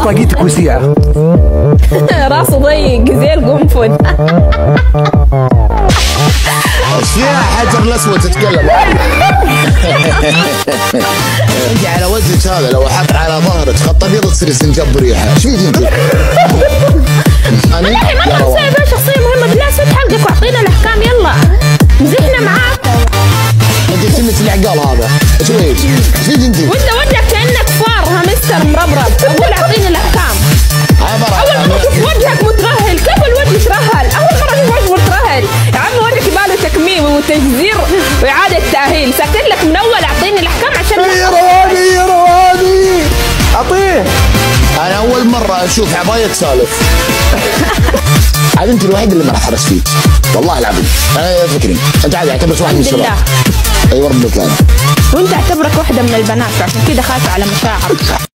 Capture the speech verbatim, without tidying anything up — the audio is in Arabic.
طاقيتك وسيعة. راسه ضيق زي القنفذ. فيها حجر الاسود تتكلم. انت على وجهك هذا لو احط على ظهرك خط ابيض تصير سنجاب بريحه، ايش فيك انت؟ انا ما نسوي شخصيه مهمه بالله، سد حلقك واعطينا الاحكام يلا مزحنا معاك. انت سنة العقال هذا، ايش فيك؟ ايش فيك انت؟ وانت وجهك كانك فار همستر مربرب، اقول اعطيني الاحكام. اول مره اشوف وجهك مترهل، كيف الوجه يترهل؟ اول مره اشوف وجه مترهل، يا عم وجهك يباله تكميم وتجزير واعاده تاهيل، ساكت لك من اول اعطيني الاحكام عشان يا رواني يا رواني اعطيه. انا اول مره اشوف عبايه سالف. عاد انت الوحيد اللي ما راح احرس فيك والله العظيم. انا فكري انت عاد اعتبرك واحد من الشباب. اي وربك انا. وانت اعتبرك واحده من البنات عشان كذا خايفه على مشاعرك.